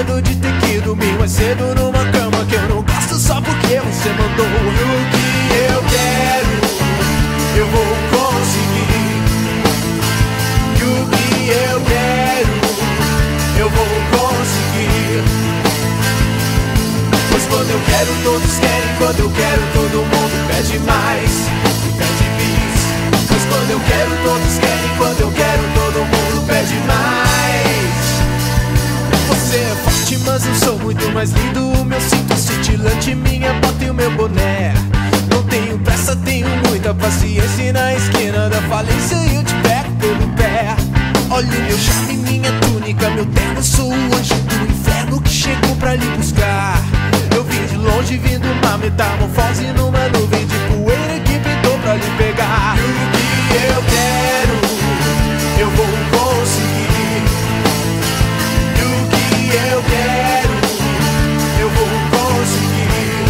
medo de ter que dormir mais cedo numa cama que eu não gosto só porque você mandou. E o que eu quero, eu vou conseguir. E o que eu quero, eu vou conseguir. Pois quando eu quero todos querem, quando eu quero todo mundo pede mais e pede bis. Pois quando eu quero todos querem, quando eu quero todo mundo pede mais. Você é forte, mas eu sou muito mais lindo. O meu cinto cintilante, minha bota e o meu boné. Não tenho pressa, tenho muita paciência. E na esquina da falência eu te pego pelo pé. Olha o meu charme, minha túnica, meu terno. Sou o anjo do inferno que chegou pra lhe buscar. Eu vim de longe, vindo uma metamorfose numa nuvem de poeira que pintou pra lhe pegar. E o que eu quero, eu vou conseguir. E o que eu quero, eu vou conseguir.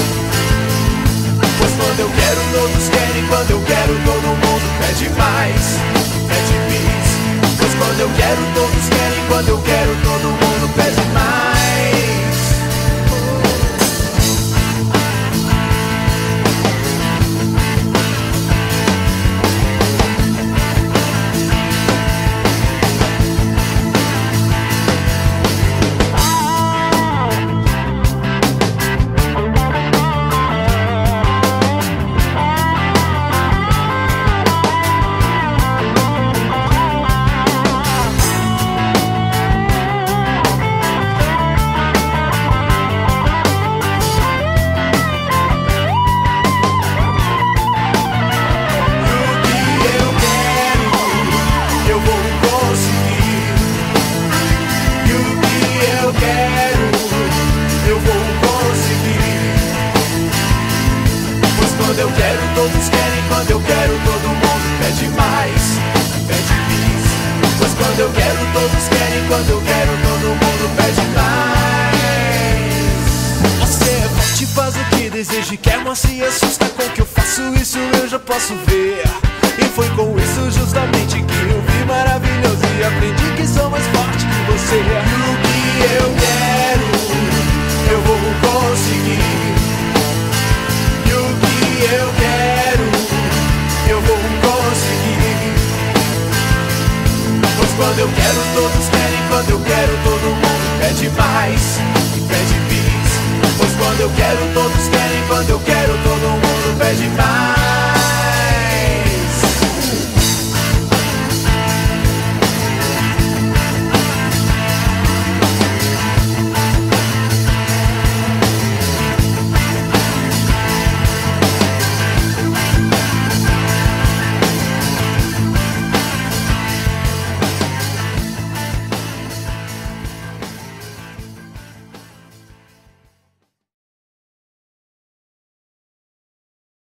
Pois quando eu quero todos querem, quando eu quero todo mundo pede mais, pede bis. Pois quando eu quero todos querem, quando eu quero todo mundo pede mais. Quando eu quero todos querem, quando eu quero todo mundo pede mais, pede bis. Pois quando eu quero todos querem, quando eu quero todo mundo pede mais. Você é forte, faz o que deseja e quer, mas se assusta com o que eu faço, isso eu já posso ver. E foi com isso justamente que eu vi maravilhoso e aprendi que sou mais forte que você. E o que eu quero, eu vou conseguir. Eu quero, eu vou conseguir. Pois quando eu quero todos querem, quando eu quero todo mundo pede mais e pede bis. Pois quando eu quero todos querem, quando eu quero todo mundo pede mais.